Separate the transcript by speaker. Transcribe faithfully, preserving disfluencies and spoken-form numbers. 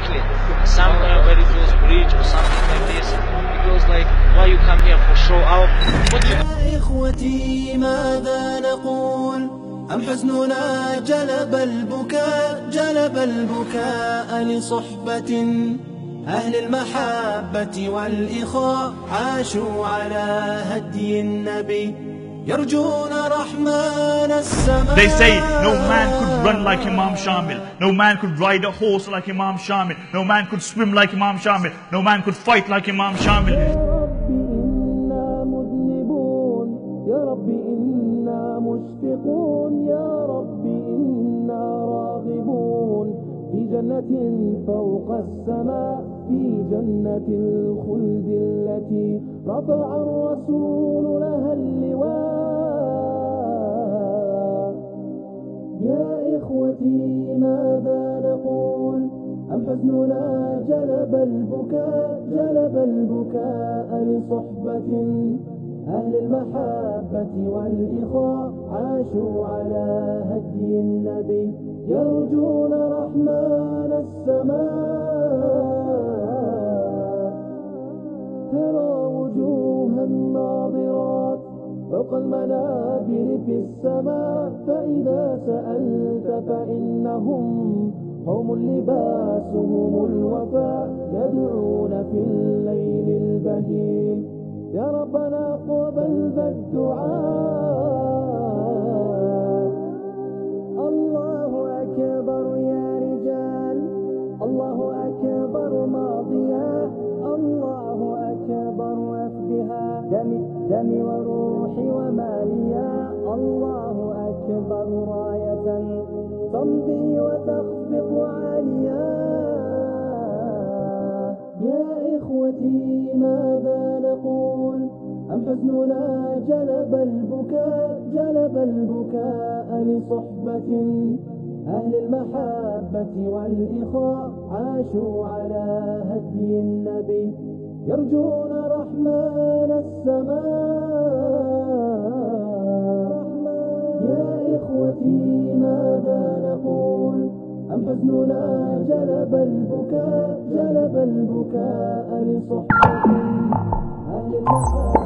Speaker 1: exactly. Somewhere where it was bridge or something like this. It was like, why you come here for show out? What you...
Speaker 2: يا إخوتي ماذا نقول؟ أم حزننا جلب البكاء جلب البكاء لصحبة أهل المحبة والإخاء عاشوا على هدي النبي يرجون رحمن السماء.
Speaker 3: They say no man could run like Imam Shamil, no man could ride a horse like Imam Shamil, no man could swim like Imam Shamil, no man could fight like Imam Shamil.
Speaker 2: يا رب إنا مشفقون يا رب إنا راغبون في جنة فوق السماء في جنة الخلد التي رفع الرسول لها اللواء. يا إخوتي ماذا نقول؟ أم حزننا جلب البكاء جلب البكاء لصحبة أهل المحبة والإخاء عاشوا على هدي النبي يرجون رحمن السماء. ترى وجوها ناظرات فوق المنابر في السماء فإذا سألت فإنهم قوم لباسهم الوفاء يدعون في الليل البهيم يا ربنا قبل ذا الدعاء. الله أكبر يا رجال الله أكبر ماضيا الله أكبر وفدها دمي دمي وروحي وماليا الله أكبر راية تمضي وتخفق عاليا. يا إخوتي ماذا نقول؟ أم حزننا جلب البكاء جلب البكاء لصحبة أهل المحبة والإخاء عاشوا على هدي النبي يرجون رحمن السماء. يا إخوتي ماذا نقول؟ أم حزننا جلب البكاء جلب البكاء لصحبة أهل المحبة